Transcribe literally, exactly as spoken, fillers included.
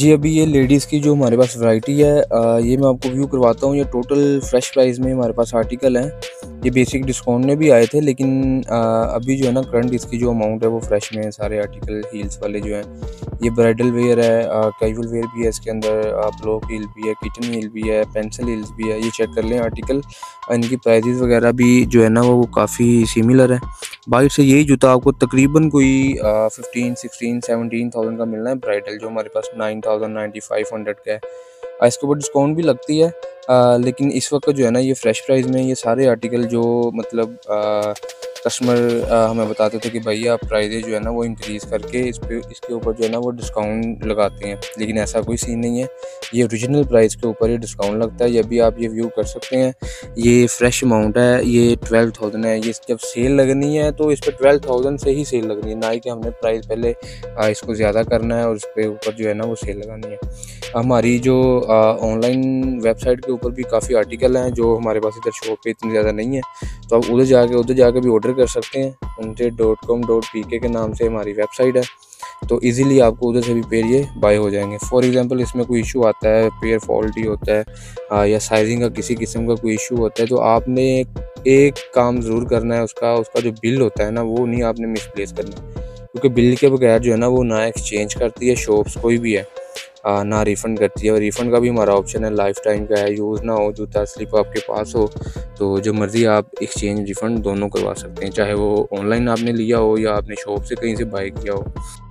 जी, अभी ये लेडीज़ की जो हमारे पास वैरायटी है अ, ये मैं आपको व्यू करवाता हूँ। ये टोटल फ्रेश प्राइस में हमारे पास आर्टिकल हैं। ये बेसिक डिस्काउंट में भी आए थे, लेकिन अ, अभी जो है ना करंट इसकी जो अमाउंट है वो फ्रेश में है। सारे आर्टिकल हील्स वाले जो हैं, ये ब्राइडल वेयर है, अ, कैजुअल वेयर भी है इसके अंदर, अ, ब्लॉक हील भी है, किचन हील भी है, पेंसिल हील्स भी है। ये चेक कर लें आर्टिकल। इनकी प्राइसेस वगैरह भी जो है ना वो काफ़ी सिमिलर है। बाहर से यही जूता आपको तकरीबन कोई uh, fifteen, sixteen, seventeen thousand का मिलना है। ब्राइडल जो हमारे पास nine thousand, ninety five hundred का है। अ, इसके ऊपर डिस्काउंट भी लगती है, अ, लेकिन इस वक्त जो है ना ये फ्रेश प्राइस में ये सारे आर्टिकल जो मतलब अ, कस्टमर अ, हमें बताते थे कि भैया आप प्राइजेज जो है ना वो इंक्रीज़ करके इस पे इसके ऊपर जो है ना वो डिस्काउंट लगाते हैं, लेकिन ऐसा कोई सीन नहीं है। ये ओरिजिनल प्राइस के ऊपर ही डिस्काउंट लगता है। ये भी आप ये व्यू कर सकते हैं। ये फ्रेश अमाउंट है, ये ट्वेल्व थाउज़ेंड है। ये जब सेल लगनी है तो इस पे ट्वेल्व थाउज़ेंड से ही सेल लगनी है, ना ही कि हमने प्राइस पहले अ, इसको ज़्यादा करना है और इसके ऊपर जो है ना वो सेल लगानी है। हमारी जो अ, ऑनलाइन वेबसाइट के ऊपर भी काफ़ी आर्टिकल हैं जो हमारे पास इधर शॉप पे इतनी ज़्यादा नहीं है, तो आप उधर जाके उधर जाके भी ऑर्डर कर सकते हैं। अनटेड dot com dot P K के नाम से हमारी वेबसाइट है, तो इजीली आपको उधर से भी पेयर ये बाय हो जाएंगे। फॉर एग्जांपल इसमें कोई इशू आता है, पेयर फॉल्टी होता है, आ, या साइजिंग का किसी किस्म का कोई इशू होता है, तो आपने एक, एक काम ज़रूर करना है। उसका उसका जो बिल होता है ना वो नहीं आपने मिसप्लेस करना, क्योंकि बिल के बगैर जो है ना वो ना एक्सचेंज करती है शॉप्स कोई भी है, आ, ना रिफ़ंड करती है। और रिफ़ंड का भी हमारा ऑप्शन है, लाइफ टाइम का है। यूज़ ना हो, जूता स्लिप आपके पास हो, तो जो मर्ज़ी आप एक्सचेंज रिफ़ंड दोनों करवा सकते हैं, चाहे वो ऑनलाइन आपने लिया हो या आपने शॉप से कहीं से बाय किया हो।